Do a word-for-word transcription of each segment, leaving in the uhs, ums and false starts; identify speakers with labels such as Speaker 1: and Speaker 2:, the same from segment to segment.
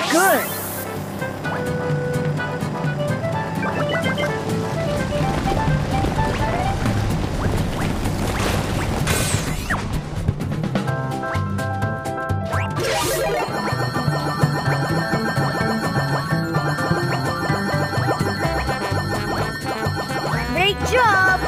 Speaker 1: good. Great job!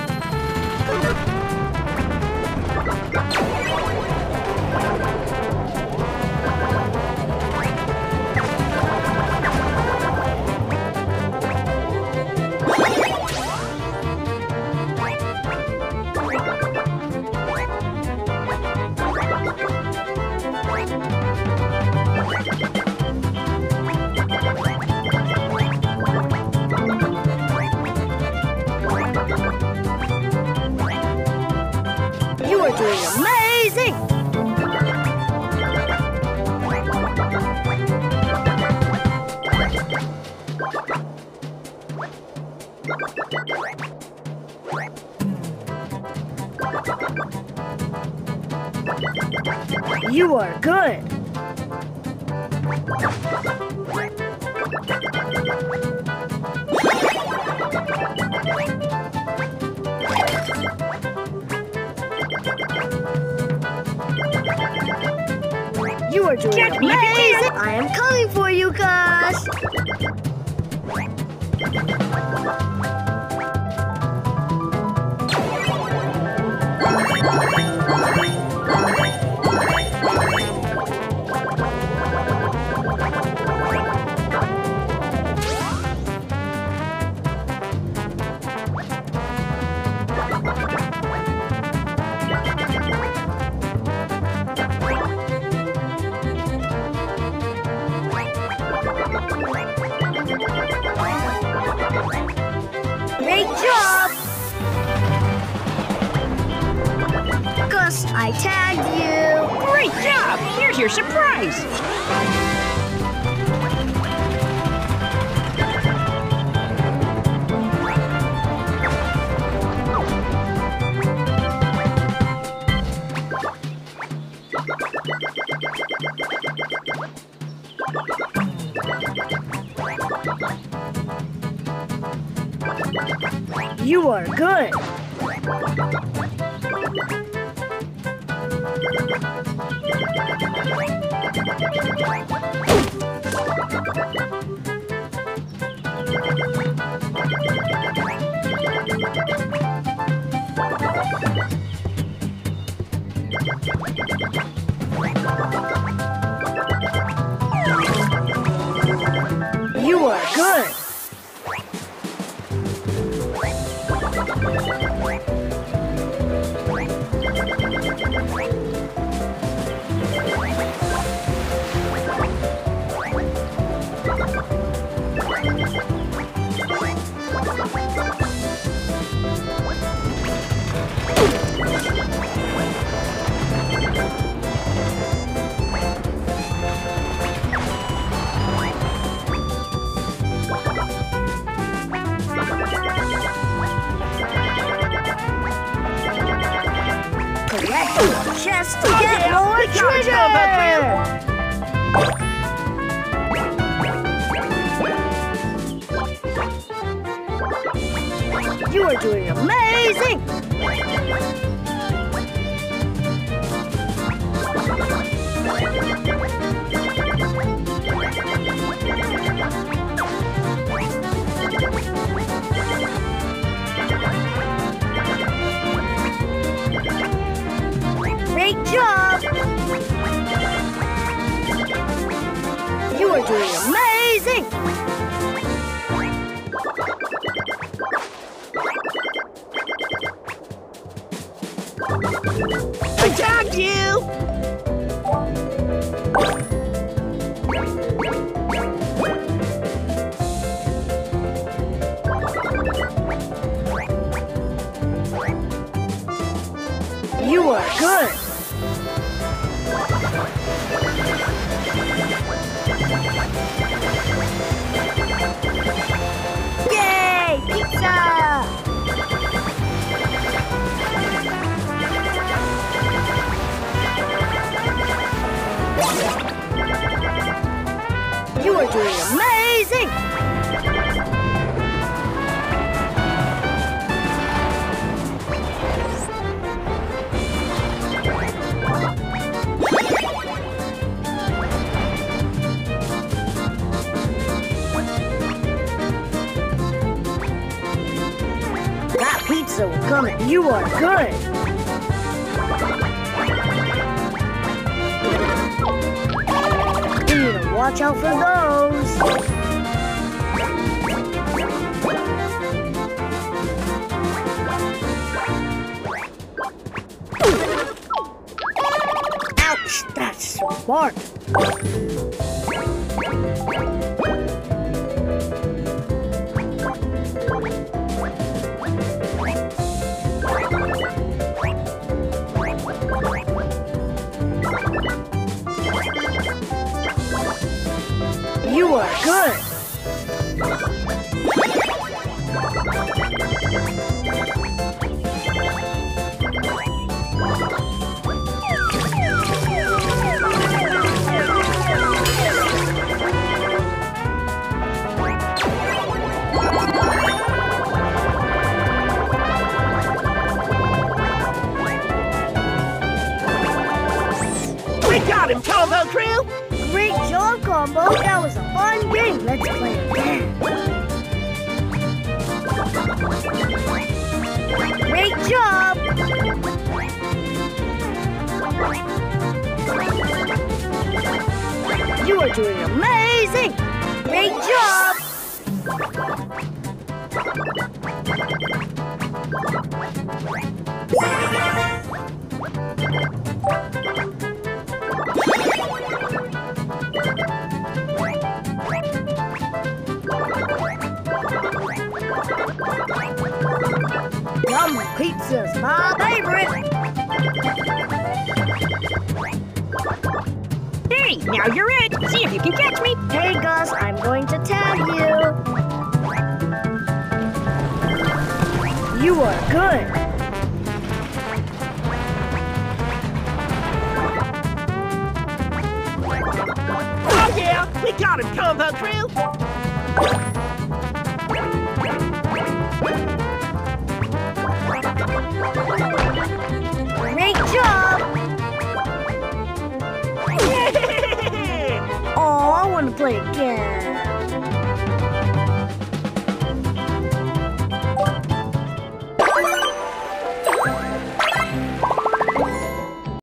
Speaker 1: You are doing amazing! You are good! You are doing
Speaker 2: Catch me if you
Speaker 1: amazing!
Speaker 2: can.
Speaker 1: I am coming for you guys! Great job! Gus, I tagged you!
Speaker 2: Great job! Here's your surprise!
Speaker 1: You are good! You are good! Collect your chest to get
Speaker 2: yeah.
Speaker 1: more
Speaker 2: Good job,
Speaker 1: treasure! You are doing amazing! Great job! You are doing amazing!
Speaker 2: I tagged you!
Speaker 1: You are good! Yay! Pizza! You are good. We need to watch out for those. Ouch, that's smart. You are good.
Speaker 2: We got him, Combo Crew!
Speaker 1: Great job, Combo. That was a fun game. Let's play again. Great job. You are doing amazing. Great job. Yum pizza's my favorite.
Speaker 2: Hey, now you're it. See if you can catch me.
Speaker 1: Hey, Gus, I'm going to tag you. You are good.
Speaker 2: Oh yeah, we got him, Combo Crew!
Speaker 1: Great job. Oh, I want to play again.